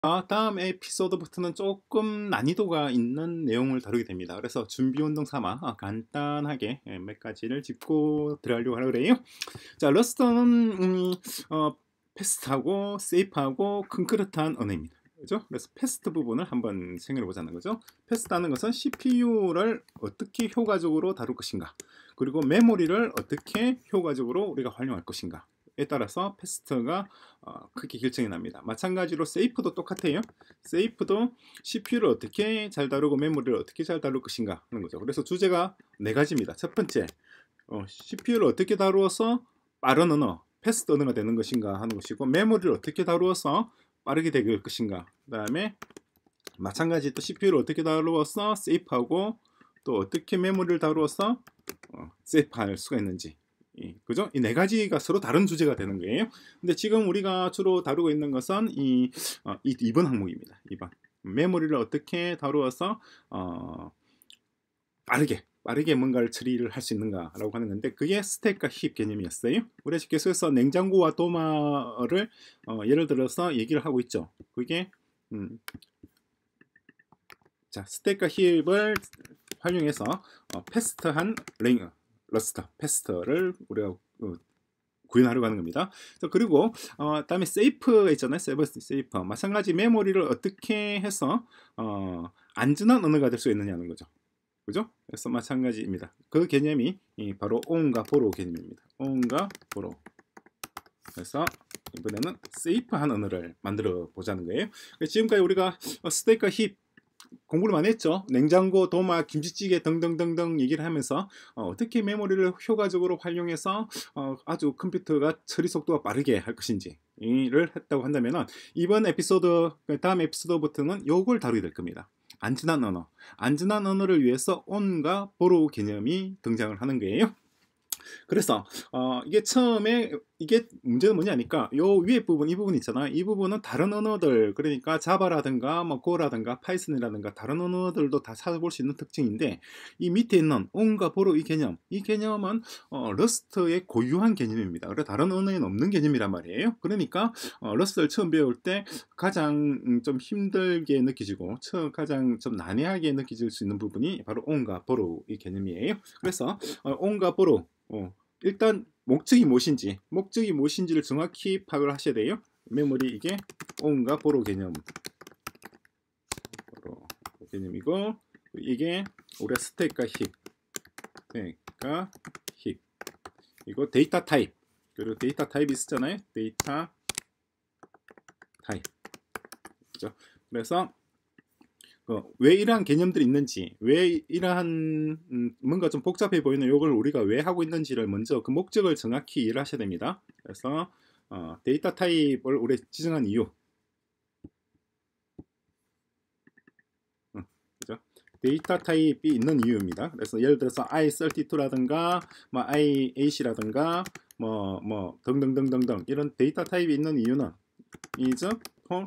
다음 에피소드부터는 조금 난이도가 있는 내용을 다루게 됩니다. 그래서 준비 운동 삼아 간단하게 몇 가지를 짚고 들어가려고 하려고 해요. 자, 러스트는 패스트하고 세이프하고 콘크리트한 언어입니다. 그죠? 그래서 패스트 부분을 한번 생각해 보자는 거죠. 패스트하는 것은 CPU를 어떻게 효과적으로 다룰 것인가, 그리고 메모리를 어떻게 효과적으로 우리가 활용할 것인가, 에 따라서 패스트가 크게 결정이 납니다. 마찬가지로 세이프도 똑같아요. 세이프도 CPU를 어떻게 잘 다루고 메모리를 어떻게 잘 다룰 것인가 하는 거죠. 그래서 주제가 네 가지입니다. 첫 번째, CPU를 어떻게 다루어서 빠른 언어, 패스트 언어가 되는 것인가 하는 것이고, 메모리를 어떻게 다루어서 빠르게 될 것인가. 그 다음에 마찬가지 또 CPU를 어떻게 다루어서 세이프하고, 또 어떻게 메모리를 다루어서 세이프할 수가 있는지. 그죠? 이 네 가지가 서로 다른 주제가 되는 거예요. 근데 지금 우리가 주로 다루고 있는 것은 이 2번 항목입니다. 2번. 메모리를 어떻게 다루어서 빠르게 뭔가를 처리를 할 수 있는가라고 하는 건데, 그게 스택과 힙 개념이었어요. 우리 계속해서 냉장고와 도마를 예를 들어서 얘기를 하고 있죠. 그게 자, 스택과 힙을 활용해서 패스트한 러스터 패스트를 우리가 구현하려고 하는 겁니다. 그리고 다음에 세이프 있잖아요. 세이프. 마찬가지 메모리를 어떻게 해서 안전한 언어가 될 수 있느냐는 거죠. 그죠? 그래서 마찬가지입니다. 그 개념이 바로 on과 borrow 개념입니다. on과 borrow. 그래서 이번에는 세이프한 언어를 만들어 보자는 거예요. 지금까지 우리가 스택과 힙 공부를 많이 했죠. 냉장고, 도마, 김치찌개 등등등등 얘기를 하면서 어떻게 메모리를 효과적으로 활용해서 아주 컴퓨터가 처리 속도가 빠르게 할 것인지를 했다고 한다면, 이번 에피소드, 다음 에피소드부터는 요걸 다루게 될 겁니다. 안전한 언어. 안전한 언어를 위해서 on과 borrow 개념이 등장을 하는 거예요. 그래서 이게 처음에 이게 문제는 뭐냐니까 요 위에 부분, 이 부분 있잖아. 이 부분은 다른 언어들, 그러니까 자바라든가 뭐 고라든가 파이썬이라든가 다른 언어들도 다 찾아볼 수 있는 특징인데, 이 밑에 있는 on과 borrow 이 개념은 러스트의 고유한 개념입니다. 그래 다른 언어에는 없는 개념이란 말이에요. 그러니까 러스트를 처음 배울 때 가장 좀 힘들게 느껴지고 가장 좀 난해하게 느껴질 수 있는 부분이 바로 on과 borrow 이 개념이에요. 그래서 on과 borrow, 일단 목적이 무엇인지를 정확히 파악을 하셔야 돼요. 메모리 이게 on과 borrow 개념이고, 이게 우리가 스택과 힙, 이거 데이터 타입, 그리고 데이터 타입이 있었잖아요. 데이터 타입. 그죠? 그래서 왜 이러한 개념들이 있는지, 왜 이러한 뭔가 좀 복잡해 보이는 이걸 우리가 왜 하고 있는지를 먼저 그 목적을 정확히 이해를 하셔야 됩니다. 그래서 데이터 타입을 우리 지정한 이유, 그죠? 데이터 타입이 있는 이유입니다. 그래서 예를 들어서 i32라든가 뭐 i8이라든가 뭐 등등등등등 이런 데이터 타입이 있는 이유는 is for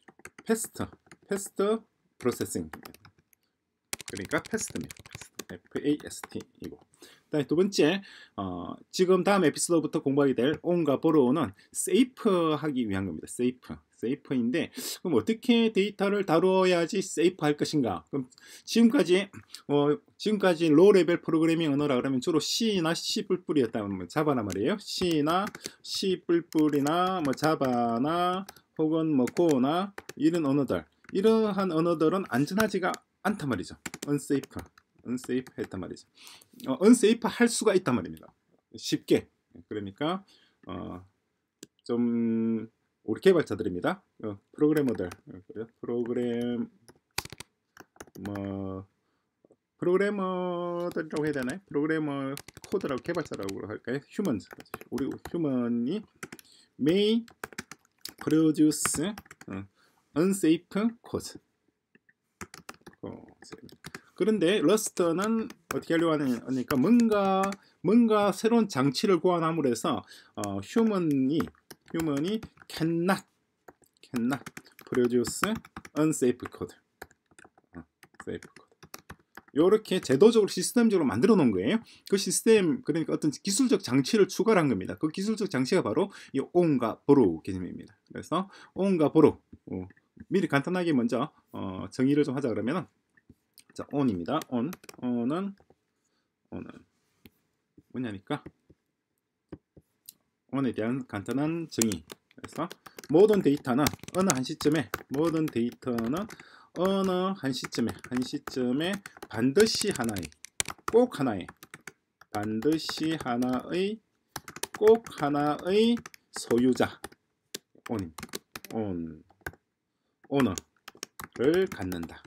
fast processing, 그러니까 패스트입니다. FAST이고. 두 번째, 지금 다음 에피소드부터 공부하게 될 on과 borrow는 세이프하기 위한 겁니다. 세이프인데, 그럼 어떻게 데이터를 다루어야지 세이프할 것인가? 그럼 지금까지 로우 레벨 프로그래밍 언어라 그러면 주로 C나 C++이었다면 자바나 말이에요. C나 C++이나 뭐 자바나 혹은 뭐 고나 이런 언어들, 이러한 언어들은 안전하지가 않단 말이죠. unsafe 했단 말이죠. unsafe 할 수가 있단 말입니다. 쉽게. 그러니까 좀 우리 개발자들입니다. 프로그래머들이라고 해야 되나요? 프로그래머 코드라고, 개발자라고 할까요? 우리 휴먼이 may produce unsafe code. 그런데 러스트는 어떻게 하려고 하니까 뭔가 새로운 장치를 고안함으로 해서 휴먼이 cannot produce unsafe code. 이렇게 제도적으로 시스템적으로 만들어 놓은 거예요. 그 시스템, 그러니까 어떤 기술적 장치를 추가를 한 겁니다. 그 기술적 장치가 바로 이 on과 borrow 개념입니다. 그래서 on과 borrow, 미리 간단하게 먼저 정의를 좀 하자 그러면은 자, on입니다. on은 뭐냐니까 on에 대한 간단한 정의. 그래서 모든 데이터는 어느 한 시점에 반드시 하나의 소유자 오너를 갖는다.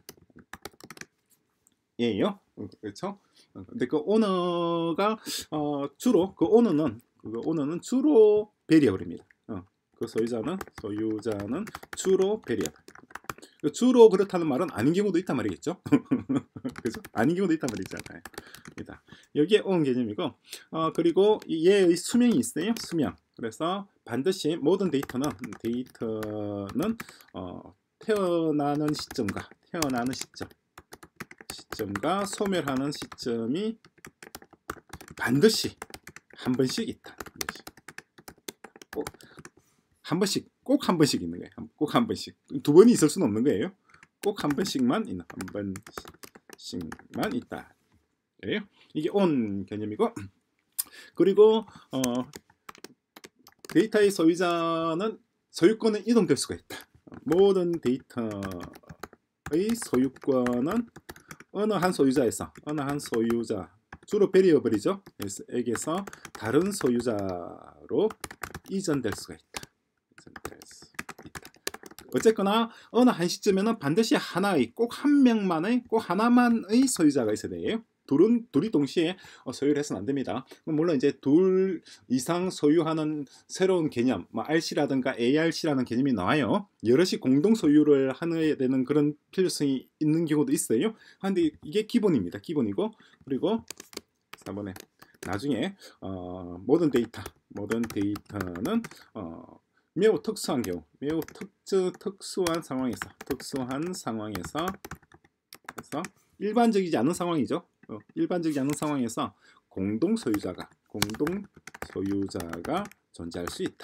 예요. 그렇죠? 근데 그 오너가 주로 오너는 주로 베리어블입니다. 그 소유자는 주로 베리어블. 주로 그렇다는 말은 아닌 경우도 있단 말이겠죠. 그죠? 아닌 경우도 있단 말이잖아요. 여기에 on 개념이고, 그리고 얘의 수명이 있어요. 수명. 그래서 반드시 모든 데이터는 태어나는 시점과 소멸하는 시점이 반드시 한 번씩 있다. 꼭 한 번씩 있는 거예요. 꼭 한 번씩. 두 번이 있을 수는 없는 거예요. 꼭 한 번씩만 있다. 그래요? 이게 on 개념이고, 그리고 데이터의 소유권은 이동될 수가 있다. 모든 데이터의 소유권은 어느 한 소유자 주로 베리어블이죠. 에게서 다른 소유자로 이전될 수가 있다. 어쨌거나 어느 한 시점에는 반드시 꼭 하나만의 소유자가 있어야 돼요. 둘이 동시에 소유를 해서는 안 됩니다. 물론 이제 둘 이상 소유하는 새로운 개념, RC라든가 ARC라는 개념이 나와요. 여럿이 공동 소유를 하게 되는 그런 필요성이 있는 경우도 있어요. 그런데 이게 기본입니다. 기본이고, 그리고 4번에 나중에 모든 데이터는 매우 특수한 경우, 특수한 상황에서 그래서 일반적이지 않은 상황이죠. 일반적이지 않은 상황에서 공동 소유자가 존재할 수 있다.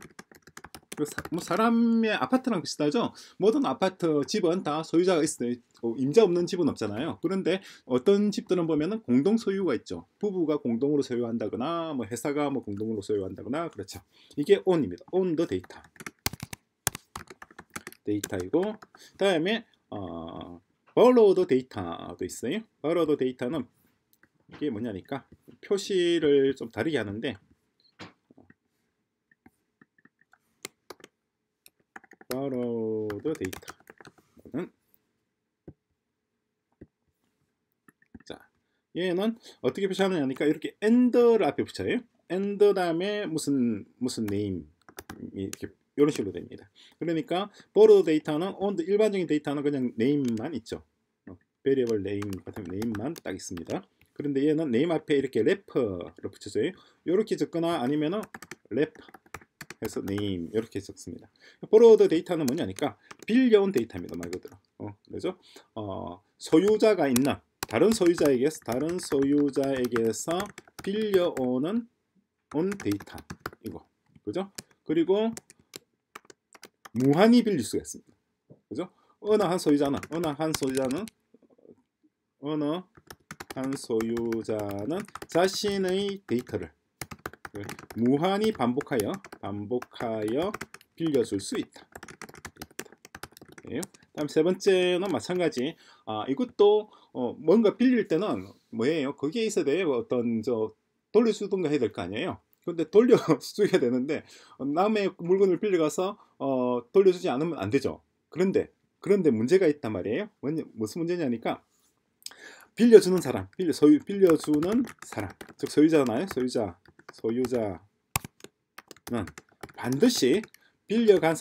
사람의 아파트랑 비슷하죠. 모든 아파트 집은 다 소유자가 있어요. 임자 없는 집은 없잖아요. 그런데 어떤 집들은 보면은 공동 소유가 있죠. 부부가 공동으로 소유한다거나 회사가 공동으로 소유한다거나 그렇죠. 이게 on입니다. on the 데이터이고, 그다음에 borrowed data도 있어요. borrowed data는 이게 뭐냐니까 표시를 좀 다르게 하는데, borrowed data는 얘는 어떻게 표시하느냐니까 이렇게 and를 앞에 붙여요. and 다음에 무슨 name 이렇게 이런 식으로 됩니다. 그러니까 borrowed 데이터는 일반적인 데이터는 그냥 name만 있죠. variable name 같은 name만 딱 있습니다. 그런데 얘는 name 앞에 이렇게 rep를 붙여줘요. 이렇게 적거나 아니면은 rep 해서 name 이렇게 적습니다. borrowed 데이터는 뭐냐니까 빌려온 데이터입니다. 말 그대로. 그죠? 소유자가 있는 다른 소유자에게서 빌려오는 데이터 이거, 그죠? 그리고 무한히 빌릴 수가 있습니다. 그죠? 어느 한 소유자는 자신의 데이터를 무한히 반복하여 빌려줄 수 있다. 다음 세 번째는 마찬가지. 이것도 뭔가 빌릴 때는 뭐예요? 거기에 있어야 돼요. 어떤 돌려주든가 해야 될 거 아니에요. 근데 돌려줘야 되는데 남의 물건을 빌려가서 돌려주지 않으면 안 되죠. 그런데 문제가 있단 말이에요. 무슨 문제냐니까 빌려주는 사람, 즉 소유자잖아요. 소유자는 반드시 빌려간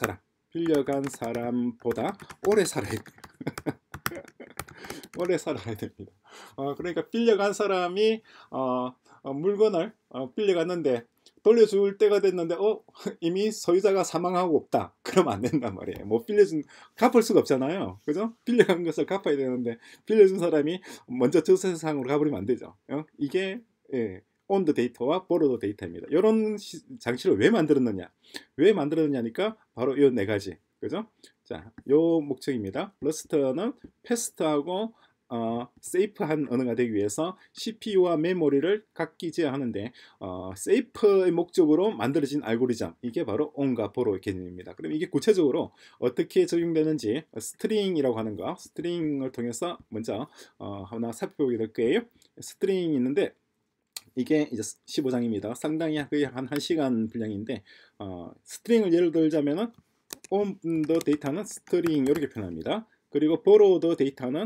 사람보다 오래 살아야 돼요. 오래 살아야 됩니다. 그러니까 빌려간 사람이 물건을 빌려갔는데 돌려줄 때가 됐는데 이미 소유자가 사망하고 없다. 그러면 안 된단 말이에요. 갚을 수가 없잖아요. 그죠? 빌려간 것을 갚아야 되는데 빌려준 사람이 먼저 저 세상으로 가버리면 안 되죠. 이게 on the data와 borrowed data입니다. 이런 장치를 왜 만들었느냐니까 바로 이 네 가지. 그죠? 자, 요 목적입니다. 러스트는 패스트하고 세이프한 언어가 되기 위해서 CPU와 메모리를 각기 제어하는데 세이프의 목적으로 만들어진 알고리즘, 이게 바로 on과 borrow 개념입니다. 그럼 이게 구체적으로 어떻게 적용되는지 스트링이라고 하는 거, 스트링을 통해서 먼저 하나 살펴보게 될 거예요. 스트링이 있는데 이게 이제 15장입니다. 상당히 거의 한 1시간 분량인데 스트링을 예를 들자면은 on the 데이터는 스트링 이렇게 표현합니다. 그리고 borrow the 데이터는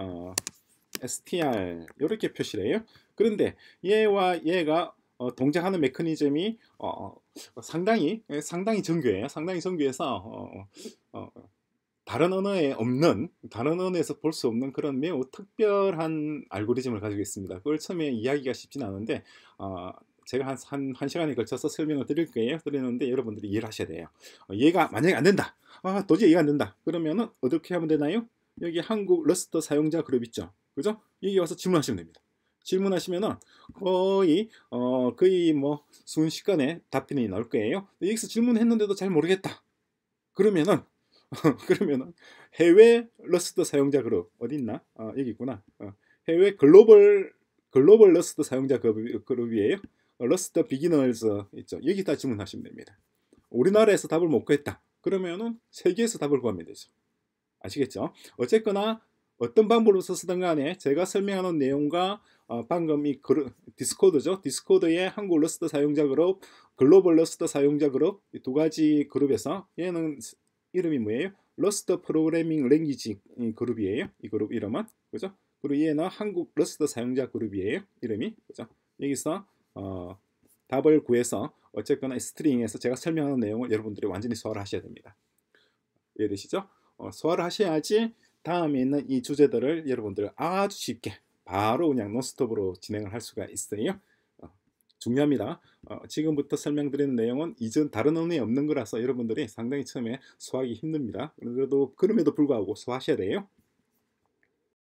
str 이렇게 표시를 해요. 그런데 얘와 얘가 동작하는 메커니즘이 상당히 정교해요. 상당히 정교해서 다른 언어에 없는, 다른 언어에서 볼 수 없는 그런 매우 특별한 알고리즘을 가지고 있습니다. 그걸 처음에 이야기가 쉽진 않은데 제가 한 시간에 걸쳐서 설명을 드릴 거예요. 드리는데 여러분들이 이해를 하셔야 돼요. 얘가 만약에 안 된다. 도저히 이해가 안 된다. 그러면은 어떻게 하면 되나요? 여기 한국 러스터 사용자 그룹 있죠. 그죠? 여기 와서 질문하시면 됩니다. 질문하시면은 거의 뭐 순식간에 답변이 나올 거예요. 여기서 질문했는데도 잘 모르겠다. 그러면은 해외 러스트 사용자 그룹 어디 있나? 여기 있구나. 해외 글로벌 러스트 사용자 그룹이에요. 러스트 비기너즈 있죠. 여기다 질문하시면 됩니다. 우리나라에서 답을 못 구했다. 그러면은 세계에서 답을 구하면 되죠. 아시겠죠? 어쨌거나 어떤 방법으로 쓰든 간에 제가 설명하는 내용과 방금 이 디스코드죠. 디스코드의 한국 러스트 사용자 그룹, 글로벌 러스트 사용자 그룹, 이 두 가지 그룹에서 얘는 이름이 뭐예요? 러스트 프로그래밍 랭귀지 그룹이에요. 이 그룹 이름은. 그죠? 그리고 얘는 한국 러스트 사용자 그룹이에요. 이름이. 그죠? 여기서 답을 구해서 어쨌거나 스트링에서 제가 설명하는 내용을 여러분들이 완전히 소화를 하셔야 됩니다. 이해되시죠? 소화를 하셔야지 다음에 있는 이 주제들을 여러분들 아주 쉽게 바로 그냥 논스톱으로 진행을 할 수가 있어요. 중요합니다. 지금부터 설명드리는 내용은 이전 다른 언어에 없는 거라서 여러분들이 상당히 처음에 소화하기 힘듭니다. 그래도 그럼에도 불구하고 소화하셔야 돼요.